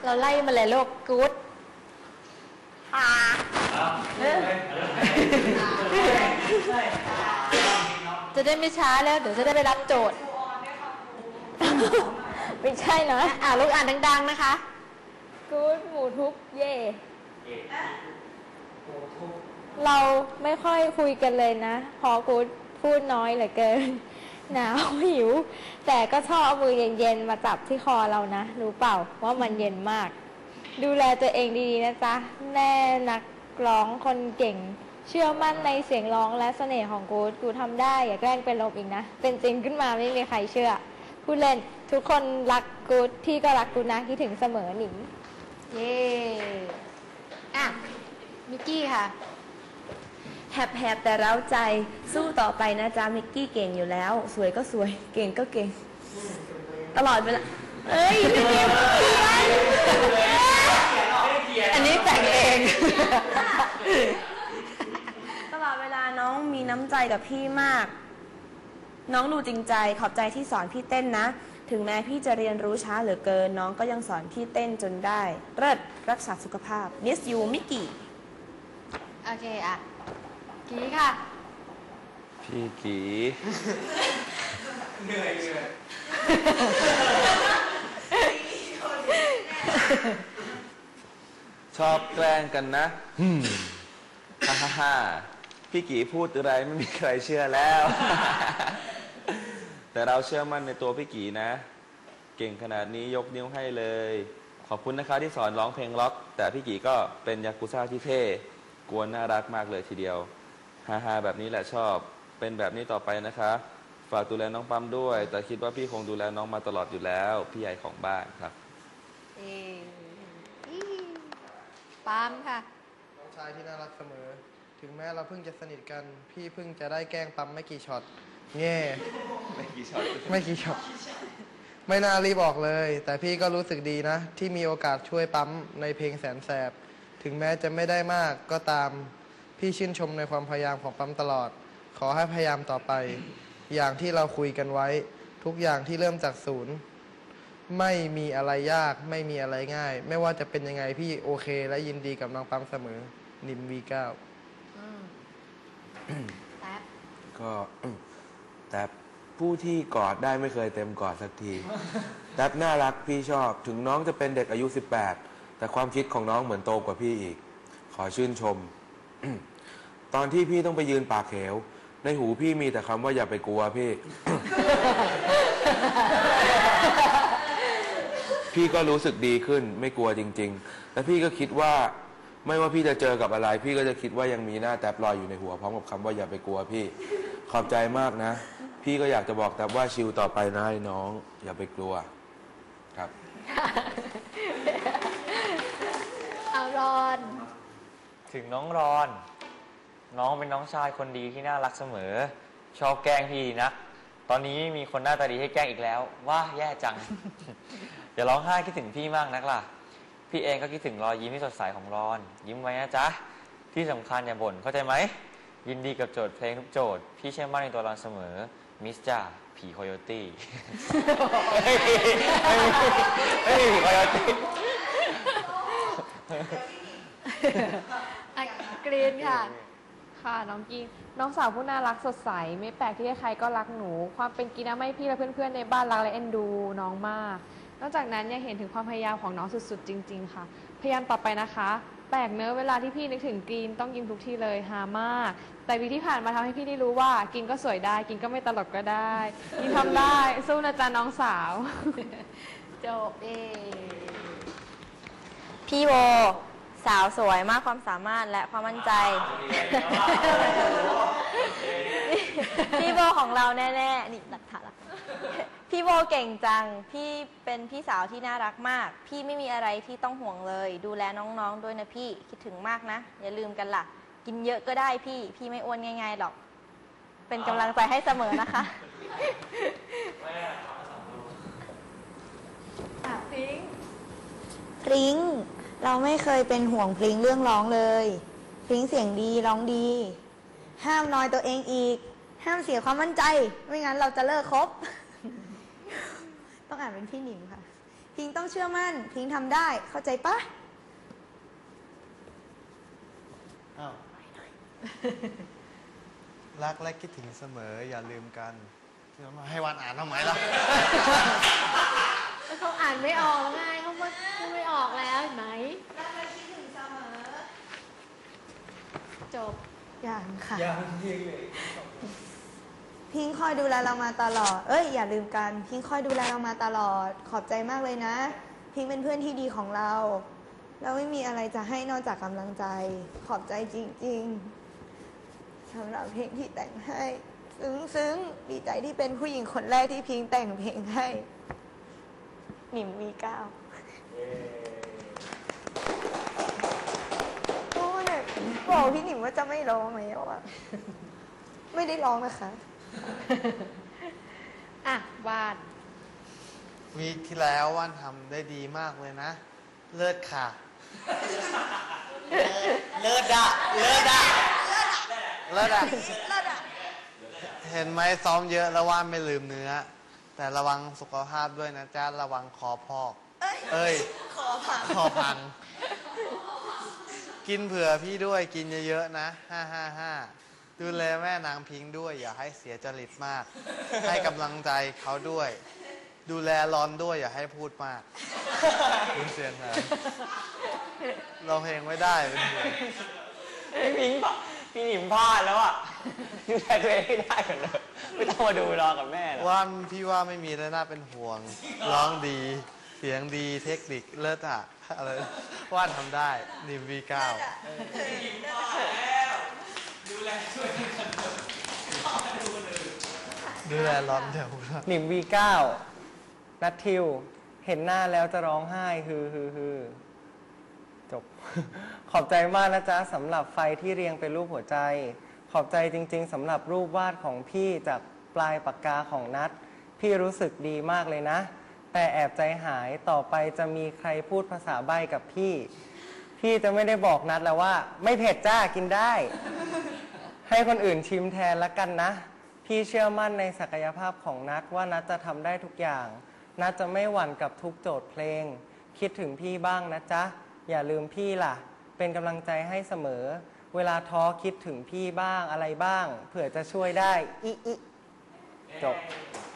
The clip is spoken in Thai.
เราไล่มาเลยโลกกู๊ดจะได้ไม่ช้าแล้วเดี๋ยวจะได้ไปรับโจทย์ไม่ใช่เหรอลูกอ่านดังๆนะคะกู๊ดหมูทุบเย่เราไม่ค่อยคุยกันเลยนะพอกู๊ดพูดน้อยเหลือเกินหนาวหิวแต่ก็ชอบเอามือเย็นๆมาจับที่คอเรานะรู้เปล่าว่ามันเย็นมากดูแลตัวเองดีๆนะจ๊ะแม่นักร้องคนเก่งเชื่อมั่นในเสียงร้องและเสน่ห์ของกูทำได้อย่าแกล้งเป็นลมอีกนะเป็นจริงขึ้นมาไม่มีใครเชื่อพูดเล่นทุกคนรักกูพี่ก็รักกูนะคิดถึงเสมอหนิมเย่มิกกี้ค่ะแหบแต่เร้าใจสู้ต่อไปนะจ๊ะมิกกี้เก่งอยู่แล้วสวยก็สวยเก่งก็เก่งตลอดเวลาพี่เขียนอันนี้แต่งเองตลอดเวลาน้องมีน้ำใจกับพี่มากน้องดูจริงใจขอบใจที่สอนพี่เต้นนะถึงแม้พี่จะเรียนรู้ช้าเหลือเกินน้องก็ยังสอนพี่เต้นจนได้เลิศรักษาสุขภาพ Miss you มิกกี้โอเคกีค่ะพี่กีเหนื่อยชอบแกล้งกันนะฮ่าพี่กีพูดอะไรไม่มีใครเชื่อแล้ว แต่เราเชื่อมั่นในตัวพี่กีนะเก่งขนาดนี้ยกนิ้วให้เลยขอบคุณนะคะที่สอนร้องเพลงล็อกแต่พี่กีก็เป็นยากุซ่าที่เท่กวนน่ารักมากเลยทีเดียวฮ่าแบบนี้แหละชอบเป็นแบบนี้ต่อไปนะคะฝากดูแลน้องปั๊มด้วยแต่คิดว่าพี่คงดูแลน้องมาตลอดอยู่แล้วพี่ใหญ่ของบ้านครับปั๊มค่ะน้องชายที่น่ารักเสมอถึงแม้เราเพิ่งจะสนิทกันพี่เพิ่งจะได้แกล้งปั๊มไม่กี่ช็อตแง่ไม่กี่ช็อตไม่น่ารีบออกเลยแต่พี่ก็รู้สึกดีนะที่มีโอกาสช่วยปั๊มในเพลงแสนแสบถึงแม้จะไม่ได้มากก็ตามพี่ชื่นชมในความพยายามของปั๊มตลอดขอให้พยายามต่อไปอย่างที่เราคุยกันไว้ทุกอย่างที่เริ่มจากศูนย์ไม่มีอะไรยากไม่มีอะไรง่ายไม่ว่าจะเป็นยังไงพี่โอเคและยินดีกับน้องปั๊มเสมอนิมV9 ก็แต่ผู้ที่กอดได้ไม่เคยเต็มกอดสักทีแท็บน่ารักพี่ชอบถึงน้องจะเป็นเด็กอายุ18แต่ความคิดของน้องเหมือนโตกว่าพี่อีกขอชื่นชม ตอนที่พี่ต้องไปยืนปากเหวในหูพี่มีแต่คำว่าอย่าไปกลัวพี่ พี่ก็รู้สึกดีขึ้นไม่กลัวจริงๆและพี่ก็คิดว่าไม่ว่าพี่จะเจอกับอะไรพี่ก็จะคิดว่ายังมีหน้าแท็บลอยอยู่ในหัวพร้อมกับคำว่าอย่าไปกลัวพี่ขอบใจมากนะพี่ก็อยากจะบอกแท็บว่าชิลต่อไปนะน้องอย่าไปกลัวครับเอารอนถึงน้องรอนน้องเป็นน้องชายคนดีที่น่ารักเสมอชอบแกล้งพี่นะตอนนี้มีคนหน้าตาดีให้แกล้งอีกแล้วว่าแย่จัง อย่าร้องไห้คิดถึงพี่มากนักล่ะพี่เองก็คิดถึงรอยยิ้มที่สดใสของรอนยิ้มไว้นะจ๊ะที่สำคัญอย่าบ่นเข้าใจไหมยินดีกับโจทย์เพลงทุกโจทย์พี่เชื่อมั่นในตัวรอนเสมอมิสจ่าผีโคโยตี้ไม่มีผีโคโยตี้กรีนค่ะค่ะน้องกีน้องสาวผู้น่ารักสดใสไม่แปลกที่ใครก็รักหนูความเป็นกีน่าไม่พี่และเพื่อนๆในบ้านรักและเอ็นดูน้องมากนอกจากนั้นยังเห็นถึงความพยายามของน้องสุดๆจริงๆค่ะพยายามต่อไปนะคะแปลกเนื้อเวลาที่พี่นึกถึงกรีนต้องยิ้มทุกที่เลยฮามากแต่วีที่ผ่านมาทำให้พี่ได้รู้ว่ากินก็สวยได้กินก็ไม่ตลกก็ได้กินทำได้สู้นะจ๊ะน้องสาวจบพี่โบสาวสวยมากความสามารถและความมั่นใจพี่โบของเราแน่ๆนี่หลักฐานพี่โบเก่งจังพี่เป็นพี่สาวที่น่ารักมากพี่ไม่มีอะไรที่ต้องห่วงเลยดูแลน้องๆด้วยนะพี่คิดถึงมากนะอย่าลืมกันล่ะกินเยอะก็ได้พี่ไม่อ้วนง่ายๆหรอกเป็นกำลังใจให้เสมอนะคะพริ้งเราไม่เคยเป็นห่วงพริ้งเรื่องร้องเลยพริ้งเสียงดีร้องดีห้ามน้อยตัวเองอีกห้ามเสียความมั่นใจไม่งั้นเราจะเลิกคบต้องอ่านเป็นพี่หนิมค่ะพพิงต้องเชื่อมั่น พิงทำได้ เข้าใจปะอ้าวรักและคิดถึงเสมออย่าลืมกันจะมาให้วันอ่านทำไมล่ะแล้วเขาอ่านไม่ออกแล้วไงเขาพูดไม่ออกแล้วเห็นไหมรักและคิดถึงเสมอจบอย่างค่ะยังยิงเลยพิงคอยดูแลเรามาตลอด เอ้ยอย่าลืมกัน พิงคอยดูแลเรามาตลอด ขอบใจมากเลยนะ พิงเป็นเพื่อนที่ดีของเรา เราไม่มีอะไรจะให้นอกจากกำลังใจ ขอบใจจริงๆสำหรับเพลงที่แต่งให้ ซึ้งดีใจที่เป็นผู้หญิงคนแรกที่พิงแต่งเพลงให้หนิมมีก้าวโอ้เนี่ยบอกพี่หนิมว่าจะไม่ร้องไหมวะไม่ได้ร้องนะคะอ่ะวาดวีคที่แล้วว่านทำได้ดีมากเลยนะ เลิศค่ะ เลิศอะเลิศอะเลิศอะเห็นไหมซ้อมเยอะแล้วว่านไม่ลืมเนื้อ แต่ระวังสุขภาพด้วยนะจ๊ะระวังคอพอก เอ้ยคอพัง กินเผื่อพี่ด้วยกินเยอะๆนะ555ดูแลแม่นางพิงค์ด้วยอย่าให้เสียจริตมาก ให้กำลังใจเขาด้วย ดูแลรอนด้วยอย่าให้พูดมากคุณเสียงนะเราเพลงไม่ได้เป็นห่วงพี่หนิมพลาดแล้วอ่ะดูแลตัวเองไม่ได้กันเลยไม่ต้องมาดูรอกับแม่หรอกว่านพี่ว่าไม่มีแล้วน่าเป็นห่วง ร้องดี เสียงดีเทคนิคเลิศอะอะไรว่านทำได้นิมV9ดูแลร้อนเดี๋ยวหนิม V9 นัททิว เห็นหน้าแล้วจะร้องไห้ฮือจบ ขอบใจมากนะจ๊ะสำหรับไฟที่เรียงเป็นรูปหัวใจ ขอบใจจริงๆสำหรับรูปวาดของพี่จากปลายปากกาของนัทพี่รู้สึกดีมากเลยนะ แต่แอบใจหายต่อไปจะมีใครพูดภาษาใบ้กับพี่จะไม่ได้บอกนัทแล้วว่า ไม่เผ็ดจ้ากินได้ ให้คนอื่นชิมแทนละกันนะ พี่เชื่อมั่นในศักยภาพของนัทว่านัทจะทำได้ทุกอย่างนัทจะไม่หวั่นกับทุกโจทย์เพลง คิดถึงพี่บ้างนะจ๊ะอย่าลืมพี่ล่ะเป็นกำลังใจให้เสมอ เวลาท้อคิดถึงพี่บ้างอะไรบ้างเผื่อจะช่วยได้อิจบ